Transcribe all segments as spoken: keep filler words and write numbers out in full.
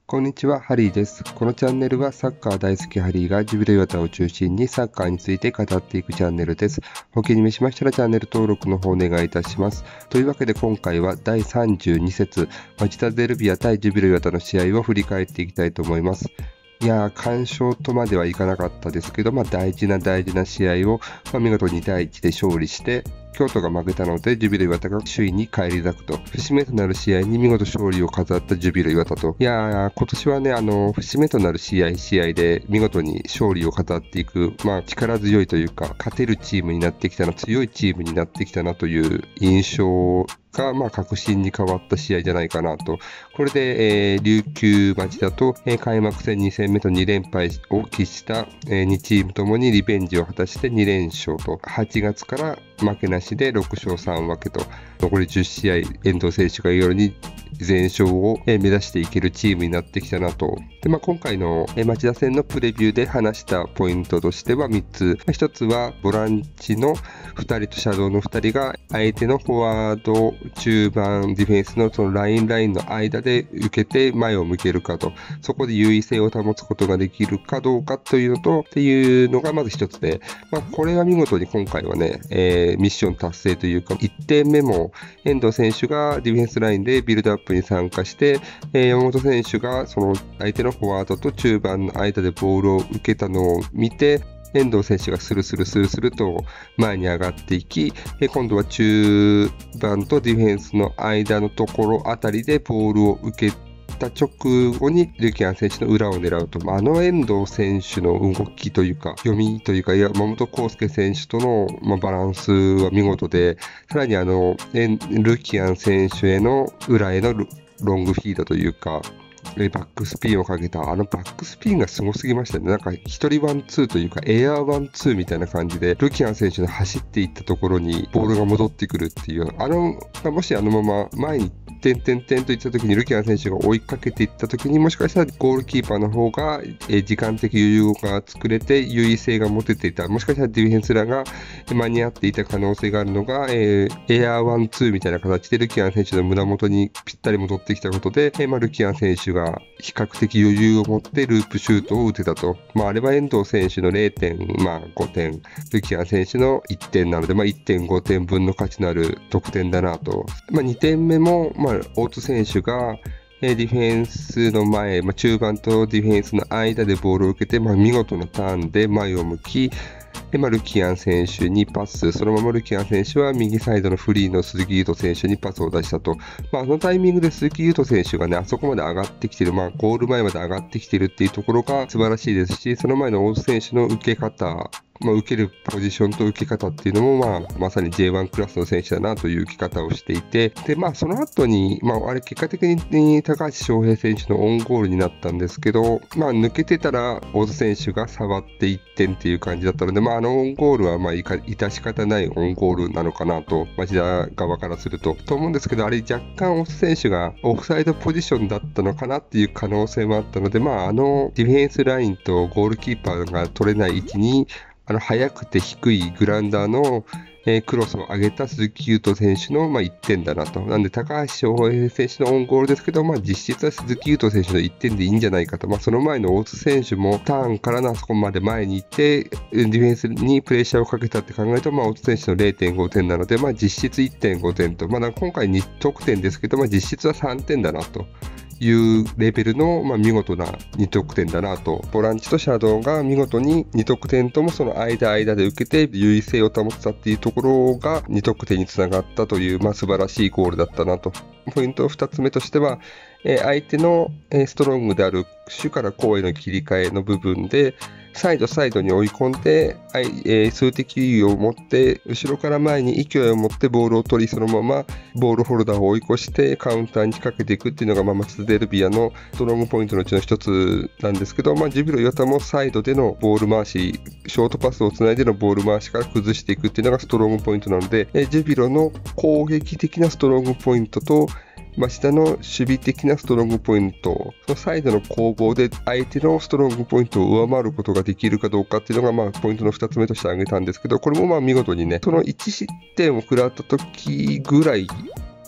こんにちは、ハリーです。このチャンネルはサッカー大好きハリーがジュビロ磐田を中心にサッカーについて語っていくチャンネルです。お気に召しましたらチャンネル登録の方お願いいたします。というわけで今回はだいさんじゅうに節、町田ゼルビア対ジュビロ磐田の試合を振り返っていきたいと思います。いやー、完勝とまではいかなかったですけど、まあ、大事な大事な試合を、まあ、見事にだいいちで勝利して、京都が負けたので、ジュビロ磐田が首位に返り咲くと。節目となる試合に見事勝利を飾ったジュビロ磐田と。いやー、今年はね、あの、節目となる試合、試合で見事に勝利を飾っていく、まあ、力強いというか、勝てるチームになってきたな、強いチームになってきたなという印象が、まあ、確信に変わった試合じゃないかなと。これで、えー、琉球町田と、えー、開幕戦に戦目とに連敗を喫した、えー、にチームともにリベンジを果たしてに連勝と、はちがつから負けなしでろく勝さん分けと、残りじゅう試合、遠藤選手が言うように全勝を目指していけるチームになってきたなと。で、まあ、今回の町田戦のプレビューで話したポイントとしてはみっつ。ひとつはボランチのふたりとシャドウのふたりが相手のフォワード、中盤、ディフェンスのそのラインラインの間で受けて前を向けるかと。そこで優位性を保つことができるかどうかというのと、っていうのがまずひとつで、まあ、これは見事に今回はね、えー、ミッション達成というか、いってんめも遠藤選手がディフェンスラインでビルドアップに参加して、えー、山本選手がその相手のフォワードと中盤の間でボールを受けたのを見て、遠藤選手がスルスルスルスルと前に上がっていき、今度は中盤とディフェンスの間のところあたりでボールを受けた直後にルキアン選手の裏を狙うと、あの遠藤選手の動きというか読みというか山本康介選手との、まあ、バランスは見事で、さらにあのルキアン選手への裏へのロングフィードというかバックスピンをかけたあのバックスピンがすごすぎましたね。なんか一人ワンツーというかエアーワンツーみたいな感じでルキアン選手の走っていったところにボールが戻ってくるっていう、あのもしあのまま前に点々点といった時にルキアン選手が追いかけていった時にもしかしたらゴールキーパーの方が時間的余裕が作れて優位性が持てていた、もしかしたらディフェンスらが間に合っていた可能性があるのが、えー、エアーワンツーみたいな形でルキアン選手の胸元にぴったり戻ってきたことで、えーまあ、ルキアン選手が比較的余裕を持ってループシュートを打てたと。まあ、あれは遠藤選手の れいてんご 点、ルキアン選手のいってんなので、まあ、いってんご 点分の価値のある得点だなと。まあ、にてんめも、まあ、大津選手がディフェンスの前、まあ、中盤とディフェンスの間でボールを受けて、まあ、見事なターンで前を向き、でまあ、ルキアン選手にパス、そのままルキアン選手は右サイドのフリーの鈴木優斗選手にパスを出したと。まあ、あのタイミングで鈴木優斗選手がね、あそこまで上がってきている、まあ、ゴール前まで上がってきているっていうところが素晴らしいですし、その前の大津選手の受け方、まあ、受けるポジションと受け方っていうのも、まあ、まさに ジェイワン クラスの選手だなという受け方をしていて、で、まあ、その後に、まあ、あれ結果的に高橋翔平選手のオンゴールになったんですけど、まあ、抜けてたら大津選手が触っていってんっていう感じだったので、まあ、あのオンゴールは、まあ、いか致し方ないオンゴールなのかなと、町田側からすると、と思うんですけど、あれ若干大津選手がオフサイドポジションだったのかなっていう可能性もあったので、まあ、あのディフェンスラインとゴールキーパーが取れない位置に、あの速くて低いグラウンダーの、えー、クロスを上げた鈴木優斗選手の、まあ、いってんだなと。なんで高橋翔平選手のオンゴールですけど、まあ、実質は鈴木優斗選手のいってんでいいんじゃないかと。まあ、その前の大津選手もターンからのあそこまで前に行ってディフェンスにプレッシャーをかけたって考えると、まあ、大津選手の れいてんご 点なので、まあ、実質 いってんご 点と、まあ、今回に得点ですけど、まあ、実質はさんてんだなというレベルの、まあ、見事なに得点だなと。ボランチとシャドウが見事にに得点ともその間間で受けて優位性を保ってたっていうところがに得点につながったという、まあ、素晴らしいゴールだったなと。ポイントふたつめとしては、えー、相手の、えー、ストロングである主から攻への切り替えの部分でサイドサイドに追い込んで、えー、数的優位を持って後ろから前に勢いを持ってボールを取り、そのままボールホルダーを追い越してカウンターに仕掛けていくっていうのが、まあ、町田ゼルビアのストロングポイントのうちの一つなんですけど、まあ、ジュビロ磐田もサイドでのボール回し、ショートパスをつないでのボール回しから崩していくっていうのがストロングポイントなので、えー、ジュビロの攻撃的なストロングポイントと町田の守備的なストロングポイント、そのサイドの攻防で相手のストロングポイントを上回ることができるかどうかっていうのが、まあ、ポイントのふたつめとして挙げたんですけど、これもまあ見事にね、そのいち失点を食らった時ぐらい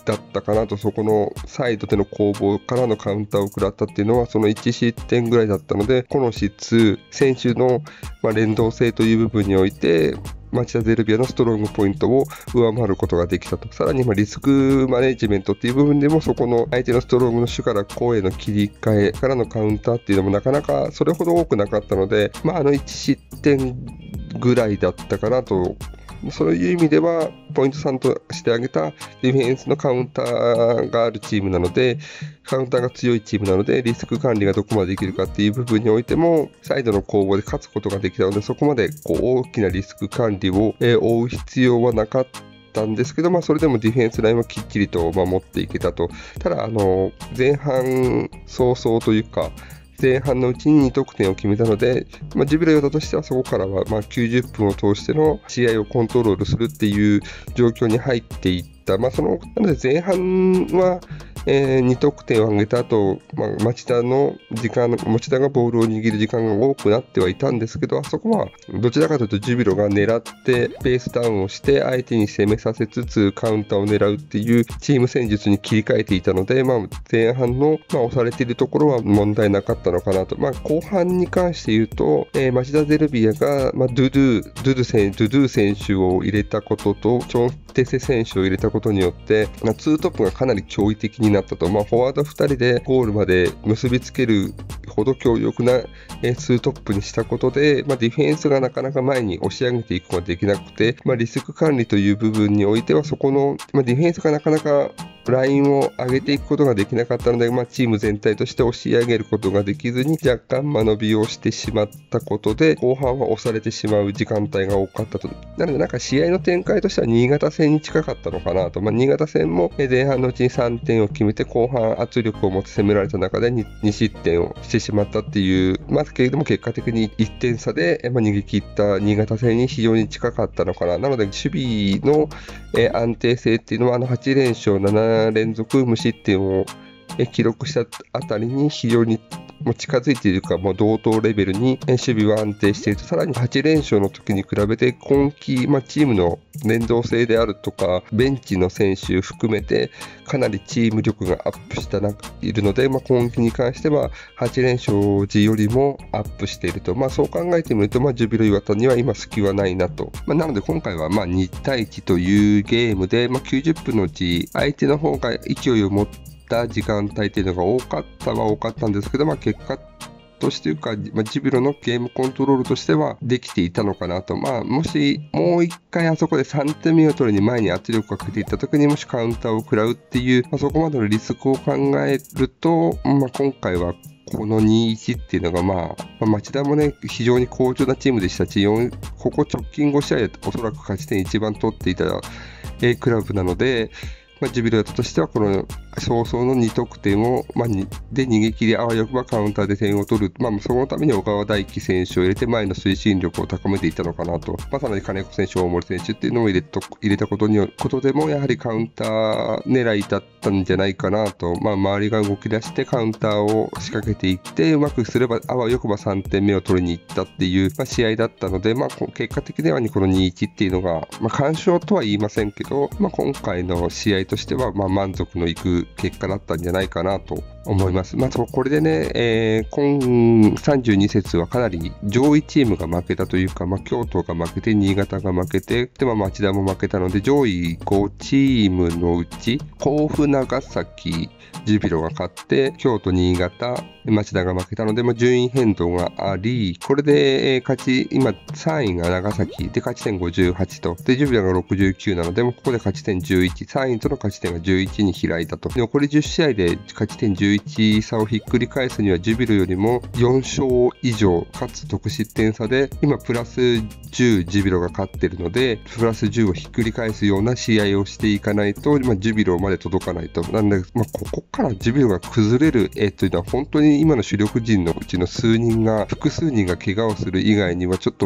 だったかなと、そこのサイドでの攻防からのカウンターを食らったっていうのはそのいち失点ぐらいだったので、この質、選手のまあ連動性という部分において町田ゼルビアのストロングポイントを上回ることができたと。さらにまあリスクマネジメントっていう部分でも、そこの相手のストロングの主から攻への切り替えからのカウンターっていうのもなかなかそれほど多くなかったので、まあ、あのいち失点ぐらいだったかなと。そういう意味ではポイントさんとしてあげたディフェンスのカウンターがあるチームなので、カウンターが強いチームなので、リスク管理がどこまでできるかっていう部分においてもサイドの攻防で勝つことができたので、そこまでこう大きなリスク管理を、えー、負う必要はなかったんですけど、まあ、それでもディフェンスラインはきっちりと守っていけたと。ただあの前半早々というか前半のうちにに得点を決めたので、まあ、ジュビロ磐田としてはそこからはまあきゅうじゅっぷんを通しての試合をコントロールするっていう状況に入っていった。まあ、そのなので前半はえー、に得点を挙げた後、まあ、町田の時間、町田がボールを握る時間が多くなってはいたんですけど、あそこはどちらかというとジュビロが狙ってペースダウンをして相手に攻めさせつつカウンターを狙うっていうチーム戦術に切り替えていたので、まあ、前半の、まあ、押されているところは問題なかったのかなと。まあ、後半に関して言うと、えー、町田ゼルビアが、まあ、ドゥドゥ、ドゥドゥ選手、ドゥドゥ選手を入れたことと、チョンテセ選手を入れたことによって、まあ、ツートップがかなり驚異的になったと。まあ、フォワードふたりでゴールまで結びつけるほど強力なツートップにしたことで、まあ、ディフェンスがなかなか前に押し上げていくことができなくて、まあ、リスク管理という部分においてはそこの、まあ、ディフェンスがなかなかラインを上げていくことができなかったので、まあ、チーム全体として押し上げることができずに若干間延びをしてしまったことで、後半は押されてしまう時間帯が多かったと。なのでなんか試合の展開としては新潟戦に近かったのかなと。まあ、新潟戦も前半のうちにさんてんを決めて後半圧力を持って攻められた中で 2, に失点をしてしまったっていう、まあ、けれども結果的にいってん差で、まあ、逃げ切った新潟戦に非常に近かったのかな。なので守備のえ安定性っていうのはあのはち連勝なな連続無失点を記録したあたりに非常にもう近づいているか、もう同等レベルに守備は安定していると。さらにはち連勝の時に比べて今季、まあ、チームの連動性であるとかベンチの選手含めてかなりチーム力がアップしているので、まあ、今季に関してははち連勝時よりもアップしていると。まあ、そう考えてみると、まあ、ジュビロ磐田には今隙はないなと。まあ、なので今回はまあに対いちというゲームで、まあ、きゅうじゅっぷんのうち相手の方が勢いを持って時間帯というのが多かったは多かったんですけど、まあ、結果としていうか、まあ、ジュビロのゲームコントロールとしてはできていたのかなと。まあ、もしもう一回あそこでさんてんめを取りに前に圧力をかけていった時にもしカウンターを食らうっていう、まあ、そこまでのリスクを考えると、まあ、今回はこのにいちっていうのが、まあ、まあ、町田もね、非常に好調なチームでしたし、ここ直近ご試合でおそらく勝ち点一番取っていた、えー、クラブなので、まあ、ジュビロとしてはこの早々のに得点を、まあ、で逃げ切り、あわよくばカウンターで点を取る、まあ、そのために小川大輝選手を入れて前の推進力を高めていたのかなと。まあ、さらに金子選手、大森選手っていうのを入れと入れたことによることでもやはりカウンター狙いだったんじゃないかなと。まあ、周りが動き出してカウンターを仕掛けていってうまくすればあわよくばさんてんめを取りに行ったっていう、まあ、試合だったので、まあ、結果的にはこのにいちっていうのが、まあ、完勝とは言いませんけど、まあ、今回の試合としてはまあ満足のいく結果だったんじゃないかなと思います。まあ、これでね、えー、今さんじゅうに節はかなり上位チームが負けたというか、まあ、京都が負けて、新潟が負けて、でまあ、町田も負けたので、上位ごチームのうち、甲府、長崎、ジュビロが勝って、京都、新潟、町田が負けたので、まあ、順位変動があり、これで、えー、勝ち、今さんいが長崎で勝ち点ごじゅうはちと、で、ジュビロがろくじゅうきゅうなので、ここで勝ち点じゅういち、さんいとの勝ち点がじゅういちに開いたと。残りじゅっ試合で勝ち点じゅういち差をひっくり返すには、ジュビロよりもよん勝以上、かつ得失点差で、今プラスじゅうジュビロが勝っているので、プラスじゅうをひっくり返すような試合をしていかないと、まあ、ジュビロまで届かないと。なんで、まあ、ここからジュビロが崩れる、えー、というのは本当に今の主力陣のうちの数人が、複数人が怪我をする以外にはちょっと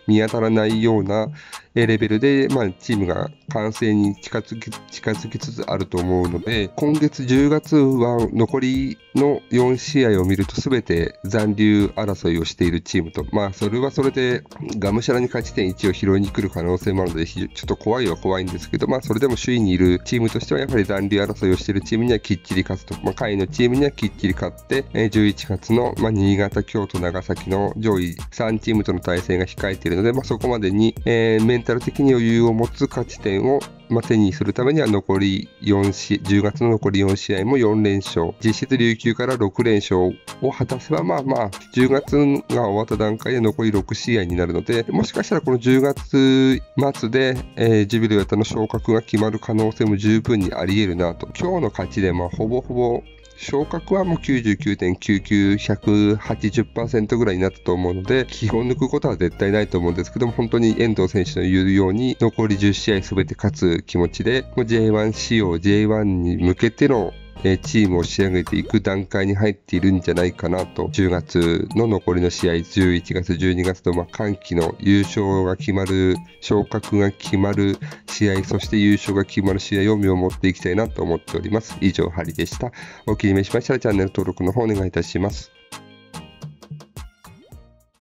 見当たらないようなレベルで、まあ、チームが完成に近づき、近づきつつあると思うので、今月じゅうがつは残りのよん試合を見ると全て残留争いをしているチームと、まあそれはそれでがむしゃらに勝ち点いちを拾いに来る可能性もあるので、ちょっと怖いは怖いんですけど、まあそれでも首位にいるチームとしてはやっぱり残留争いをしているチームにはきっちり勝つと、まあ下位のチームにはきっちり勝って、じゅういちがつの、まあ、新潟、京都、長崎の上位さんチームとの対戦が控えているので、まあそこまでに、えー、メンタル的に余裕を持つ勝ち点をまあ、手にするためには残りよん試合、じゅうがつの残りよん試合もよん連勝、実質琉球からろく連勝を果たせば、まあまあ、じゅうがつが終わった段階で残りろく試合になるので、もしかしたらこのじゅうがつ末で、えー、ジュビロ磐田の昇格が決まる可能性も十分にあり得るなと。今日の勝ちで、まあ、ほぼほぼ、昇格はもう きゅうじゅうきゅうてんきゅうきゅう、ひゃくはちじゅっパーセント ぐらいになったと思うので、基本抜くことは絶対ないと思うんですけども、本当に遠藤選手の言うように、残りじゅう試合すべて勝つ気持ちで、ジェイワン 仕様、ジェイワン に向けてのチームを仕上げていく段階に入っているんじゃないかなと、じゅうがつの残りの試合、じゅういちがつ、じゅうにがつと、まあ、歓喜の優勝が決まる、昇格が決まる試合、そして優勝が決まる試合を見守っていきたいなと思っております。以上、ハリでした。お気に召しましたらチャンネル登録の方お願いいたします。